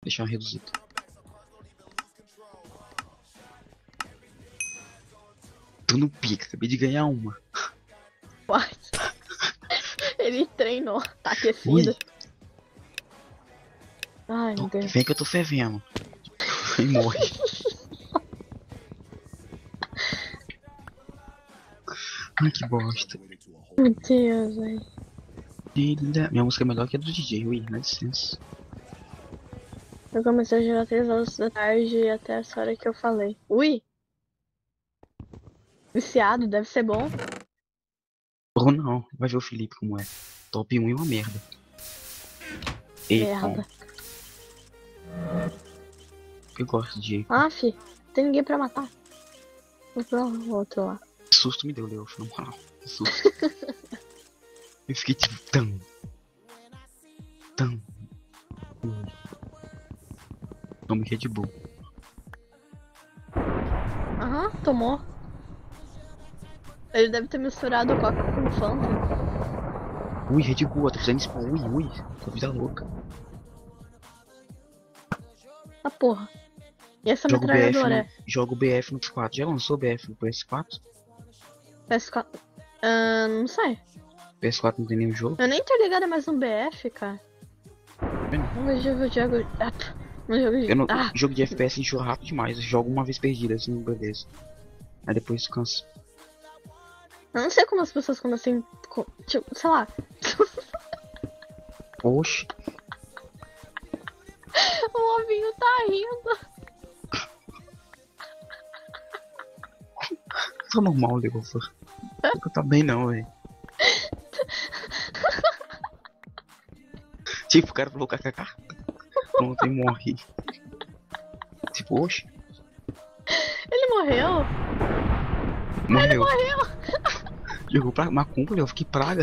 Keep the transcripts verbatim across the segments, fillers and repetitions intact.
deixar reduzido. Tu não pica, acabei de ganhar uma. What? Ele treinou, tá aquecido. Ui, Ai, meu Deus. vem que eu tô fervendo. E morre. Ai, que bosta. Meu Deus, velho. Minha música é melhor que a do D J, ui, dá licença. Eu comecei a jogar três horas da tarde até essa hora que eu falei. Ui! Viciado, deve ser bom. Ou não, vai ver o Felipe como é. Top um e uma merda. Ei, Merda. eu gosto de... Ah, fi, tem ninguém pra matar. Vou pro outro lá. Que susto me deu, Leof, na moral. Que susto. Eu fiquei tipo, tão... Tão... Tome Red Bull. Aham, tomou. Ele deve ter misturado Coca com Fanta. Ui, Red Bull, eu tô fazendo spawn, ui, ui. Tô vida louca. Ah, porra. E essa Jogo B F, metralhadora? no, jogo B F no P S quatro. Já lançou B F no P S quatro? P S quatro. Ah, não sei. P S quatro não tem nenhum jogo? Eu nem tô ligada mais no B F, cara. No jogo, jogo. Ah, no jogo de. Eu não, Ah, jogo de F P S enjoa rápido demais. Eu jogo uma vez perdida, assim, beleza. Aí depois cansa. eu não sei como as pessoas quando assim. com- Tipo, sei lá. Oxe, O ovinho tá rindo. tá normal, Leof. Nunca tá bem não, velho. Tipo, o cara falou kkk. Pronto, e morre. Tipo, oxe, Ele morreu? morreu. Morreu! Jogou pra macumba, Leof, que praga.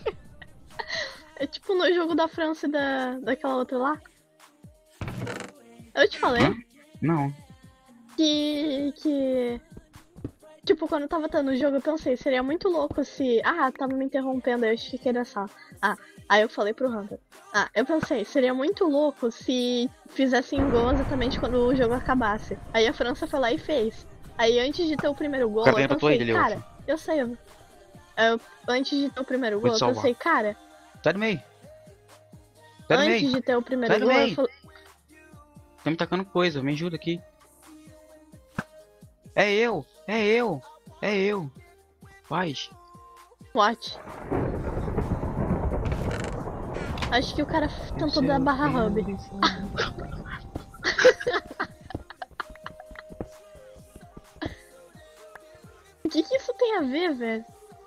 É tipo no jogo da França e da, daquela outra lá. Eu te falei Hã? Não. que. que. Tipo, quando eu tava tendo o jogo, eu pensei, seria muito louco se. Ah, tava me interrompendo, aí eu fiquei na sala. Ah, aí eu falei pro Hunter. Ah, eu pensei, seria muito louco se fizessem gol exatamente quando o jogo acabasse. Aí a França foi lá e fez. Aí antes de ter o primeiro gol, cara eu ganha pra tua pensei, ilha, cara, Leof. eu sei. Eu, eu- antes de ter o primeiro Vou gol, te eu salvar. pensei, cara, Sai do meio. Sai do antes meio. de ter o primeiro Sai do gol, eu meio. falei. Tá me tacando coisa, me ajuda aqui. É eu, é eu, é eu. Faz. What? Acho que o cara tentou dar barra hub. O que que isso tem a ver, velho?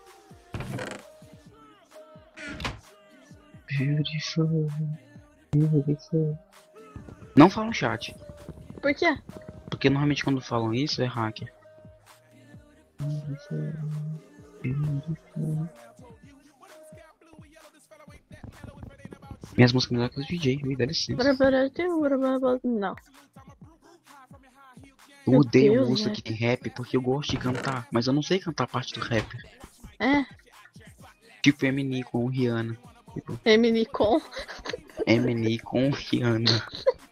Beautiful, beautiful. Não fala no chat, Por quê? porque normalmente quando falam isso é hacker. Beautiful, beautiful. Minhas músicas melhor que os D J, ui, dá licença. Não. Eu Meu odeio Deus, música né? que tem rap porque eu gosto de cantar, mas eu não sei cantar parte do rap. É, Tipo Eminem com Rihanna. Tipo, Emily com. Eminem com Rihanna.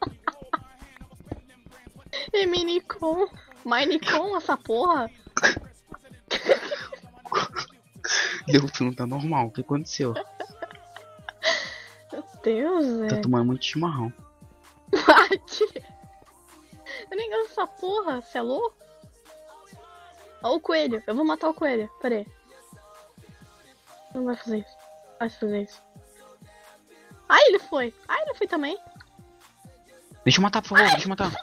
Emily com. Mine com essa porra. Deu, tu não tá normal, o que aconteceu? Meu Deus, Tá velho. tomando muito chimarrão. Bate. Eu nem gosto dessa porra, você é louco? Ó o coelho, eu vou matar o coelho, pera aí. Não vai fazer isso. Vai fazer isso. Ai, ele foi. Ai, ele foi também. Deixa eu matar, por favor, deixa eu matar.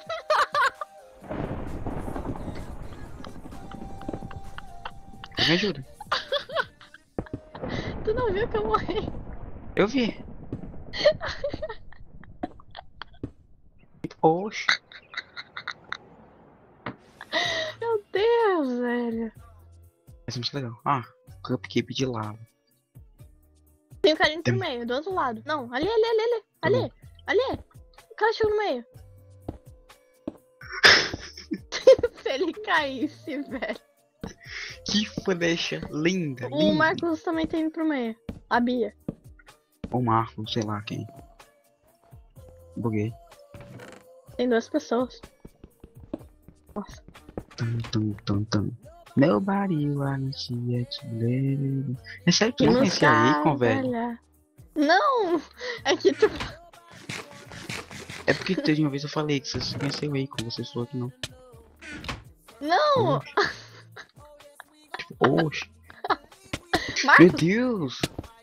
Me ajuda. Tu não viu que eu morri? Eu vi. Oxe. Meu Deus, velho. Essa música é legal. Ah, cupcake de lava. Tem um cara indo pro Tem- meio, do outro lado. Não, ali, ali, ali, ali. Ali, ali. O cara chegou no meio. Se ele caísse, velho. Que flecha linda, O linda. Marcos também tá indo pro meio. A Bia. Ou Marco, sei lá quem. Buguei. Tem duas pessoas. Nossa. Tum, tum, tum, tum. Nobody wants yet to live. É sério que tu não conhecia Akon, velho? Não! É que tu. É porque teve uma vez eu falei que você conheceu o Akon, você falou que não. Não! Tipo, oxe. Meu Marcos, Deus!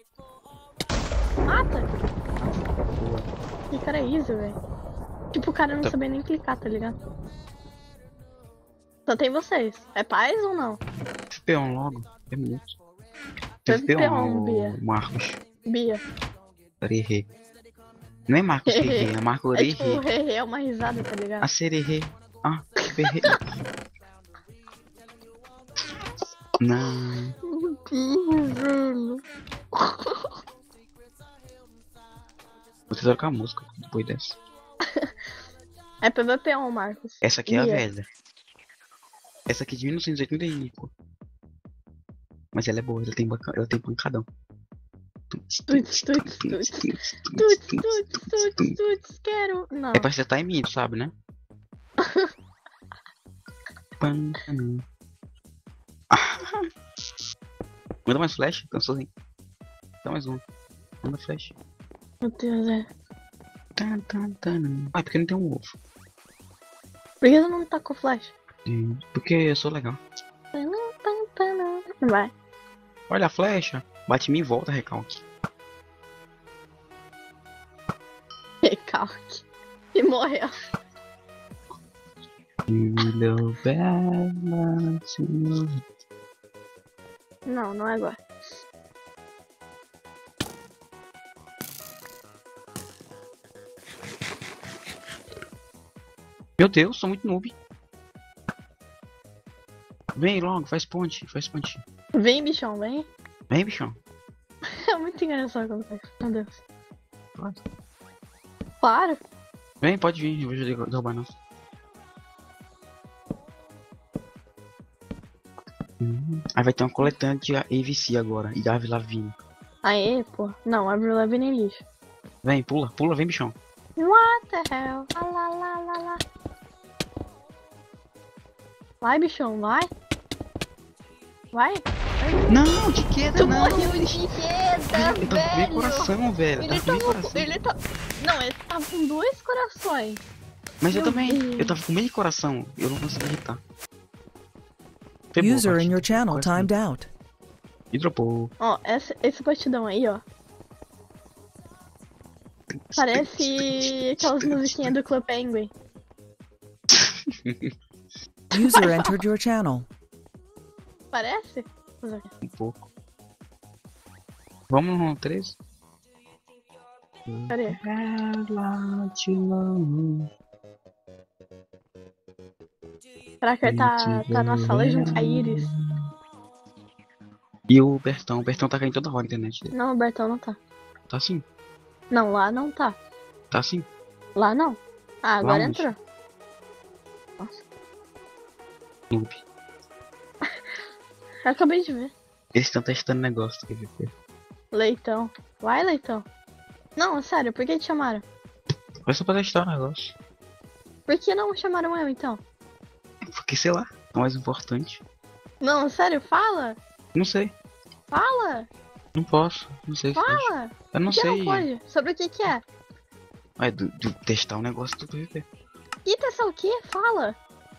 mata! Que cara é isso, velho? Tipo, o cara não Tá. sabia nem clicar, tá ligado? Só tem vocês. É paz ou não? F P um logo. É muito. F P um, F P um, Bia. Marcos. Bia. Rerê. Não é Marcos Rerê, é Marcos É tipo, Rerê. hehe, é uma risada, tá ligado? A sererê. Ah, berrê. Não. Meu Deus, velho. Vou tentar tocar a música depois dessa. É P V P um, Marcos. Essa aqui é a Bia. velha. Essa aqui é de mil novecentos e oitenta e um, pô. Mas ela é boa, ela tem, banca... ela tem pancadão. Tuts, tuts, tuts. Tuts, tuts, tuts, tuts, tuts, quero. Não. É pra acertar em mim, tu sabe, né? Pancadão. Ah. Manda mais flash, cansou assim. Dá mais um. Manda flash. Meu Deus, é. Tan, tan, tan. Ah, porque não tem um ovo. Por que você não tá com flash? Hum, Porque eu sou legal. Vai. Olha a flecha. Bate em mim e volta, recalque. Recalque. E morreu. You bela to... Não, não é agora. Meu Deus, sou muito noob. Vem logo, faz ponte, faz ponte. Vem, bichão, vem. Vem, bichão. É muito engraçado quando faz. Meu Deus. Pode. Claro. Vem, pode vir, eu vou já derrubar não. Hum, Aí vai ter uma coletânea de A V C agora, e Avril Lavigne. Aê, pô. Não, Avril Lavigne é lixo. Vem, pula, pula, vem, bichão. What the hell? Ah, lá, lá, lá, lá. Vai, bichão, vai. Vai. Não, de queda Tu não. morreu de queda, Eu tava com meio velho. coração, velho. Ele Eu tava com meio tava, coração. ele tá... Não, ele tava com dois corações. Mas eu Meu também, Deus. eu tava com meio coração. Eu não consegui irritar. Foi boa a User in partida, your channel quase timed out. E dropou. Ó, essa, esse partidão aí, ó. Parece aquelas musiquinhas do Club Penguin. User entered your channel. Parece? Um pouco. Vamos no treze? Cadê? Caraca, tá, tá na sala junto com a Iris. E o Bertão, o Bertão tá caindo toda hora na internet dele. Não, o Bertão não tá. Tá assim, Não, lá não tá. tá assim. Lá não. Ah, agora onde? entrou. Nossa, Noob. eu acabei de ver. Eles estão testando negócio do P V P. Leitão. Vai, Leitão. Não, sério, por que te chamaram? Foi só pra testar o negócio. Por que não chamaram eu, então? Porque, sei lá, é o mais importante. Não, sério, fala. Não sei, Fala. não posso, não sei. se pode. Fala. Eu não Por que sei. não pode? Sobre o que que é? É do, do testar o negócio do P V P. E testar o quê? Fala.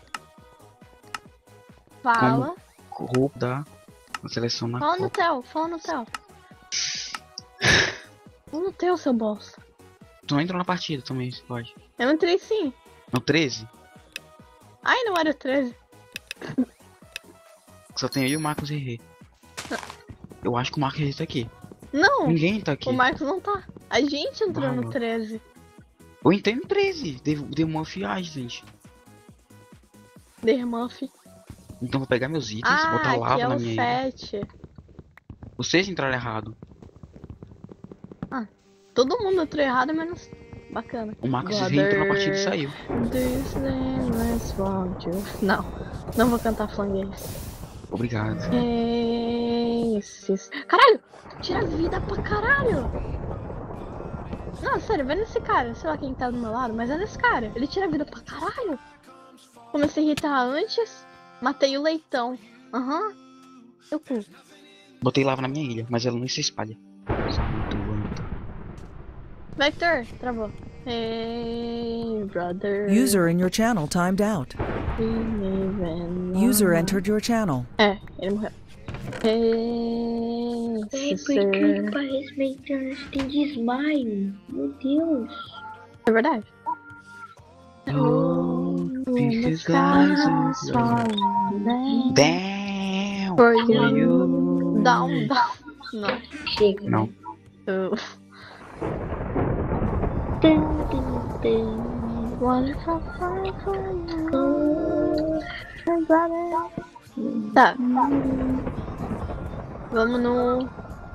Fala. Roupa da seleção na Fala no Copa. teu, fala no teu. Fala no teu, seu bosta. Tu não entrou na partida também, se pode. Eu entrei sim. No treze? Ai, não era o treze. Só tem eu e o Marcos Herré. Eu acho que o Marcos Herré tá aqui. Não, Ninguém tá aqui. o Marcos não tá. A gente entrou no Vamos. treze. Eu entrei no treze. Deu, deu uma fiagem, gente. Dermuff. Então vou pegar meus itens, Ah, botar aqui lava é na o minha ilha. sete. Vocês entraram errado. Todo mundo entrou errado, menos bacana. O Marcos Herré entrou na partida e saiu. This nameless want you. Não, não vou cantar flanguês. Obrigado. Esses... Caralho! Tira vida pra caralho! Não, sério, vai nesse cara. Sei lá quem tá do meu lado, mas é nesse cara. Ele tira a vida pra caralho. Comecei a irritar antes. Matei o leitão. Aham. Uhum. Eu cu. Botei lava na minha ilha, mas ela não se espalha. Vector, travou. Hey, brother. User in your channel timed out. User entered your channel. É, ele morreu. Hey, É, sister. porque pra respeitar tem desmaio. Meu Deus. É verdade. Oh, this is guys. Damn. For you. Down, down. Não. Chega. Não. Eu... Tum, tum, tum. Wonderful fire for you. Tá. Vamos no...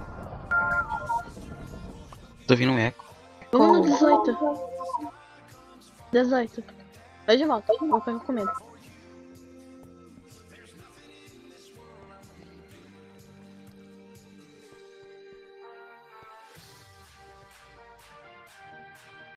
Tô ouvindo um eco. Vamos no dezoito. dezoito. Hoje eu volto. Vou ficar com medo.